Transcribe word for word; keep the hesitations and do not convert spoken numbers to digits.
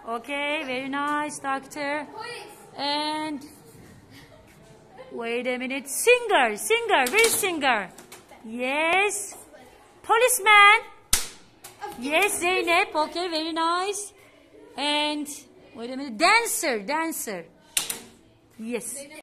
Okay, very nice, doctor. And wait a minute. Singer, singer, where is singer? Yes. Policeman. Yes, Zeynep. Okay, very nice. And wait a minute. Dancer, dancer. Yes.